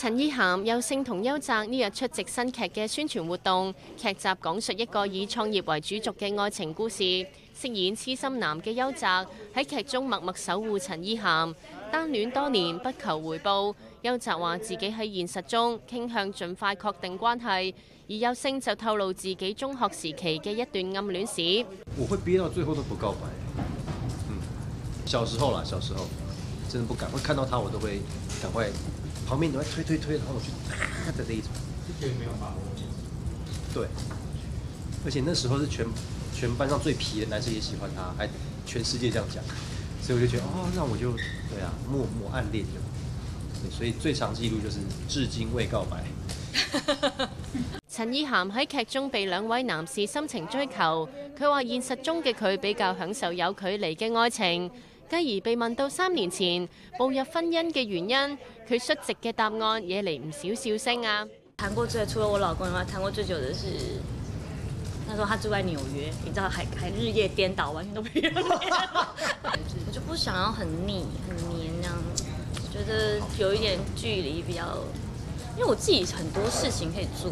陳意涵、邱勝同邱澤呢日出席新劇嘅宣傳活動，劇集講述一個以創業為主軸嘅愛情故事。飾演痴心男嘅邱澤喺劇中默默守護陳意涵，單戀多年不求回報。邱澤話自己喺現實中傾向盡快確定關係，而邱勝就透露自己中學時期嘅一段暗戀史。 我會憋到最後都不告白。小時候啦，小時候真的不敢，會看到他我都會趕快。旁邊你會推，然後我去的這一種，就覺得沒有把握。對，而且那時候是全班上最皮的男生也喜歡他，還全世界這樣講，所以我就覺得哦，那我就對啊，默默暗戀就，對，所以最長記錄就是至今未告白。 陳意涵喺劇中被兩位男士深情追求，佢話現實中嘅佢比較享受有距離嘅愛情。繼而被問到3年前步入婚姻嘅原因，佢率直嘅答案惹嚟唔少笑聲啊！ 談過最除了我老公以外，談過最久的是那時候他住在紐約，你知道還日夜顛倒，完全都不一樣。我就不想要很膩很黏那樣，覺得有一點距離比較，因為我自己很多事情可以做。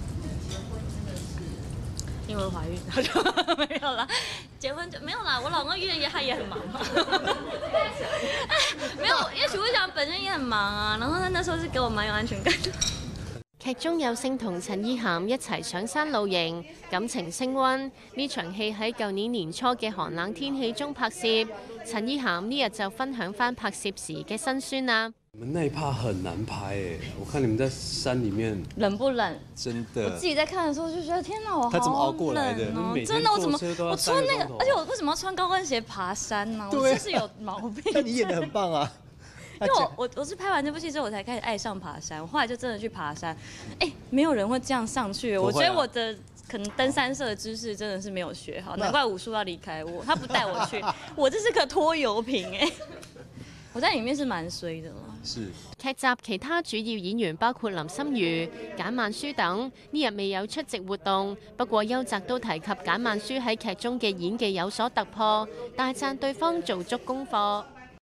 因為懷孕，沒有啦，結婚就沒有啦。我老公他也很忙嘛，沒有，因為許煒翔本身也很忙啊。然後他那時候是給我蠻有安全感的。 劇中邱勝同陳意涵一齊上山露營，感情升溫。呢場戲喺舊年年初嘅寒冷天氣中拍攝，陳意涵呢日就分享返拍攝時嘅辛酸啦。 你們那一趴很難拍誒，我看你們在山裡面， 冷不冷？ 真的， 我自己在看的時候就覺得天哪，我好冷哦！ 他怎麼熬過來的？ 真的，我怎麼我穿那個，而且我為什麼要穿高跟鞋爬山呢？我就是有毛病。 但你演得很棒啊！ 因為我是拍完這部戲之後，我才開始愛上爬山。我後來就真的去爬山，沒有人會這樣上去。我覺得我的可能登山社的知識真的是沒有學好，難怪武術要離開我，他不帶我去，我這是個拖油瓶誒。我在裡面是蠻衰的啦。 是。劇集其他主要演員包括林心如、簡曼書等，呢日未有出席活動。不過邱澤都提及簡曼書喺劇中嘅演技有所突破，大讚對方做足功課。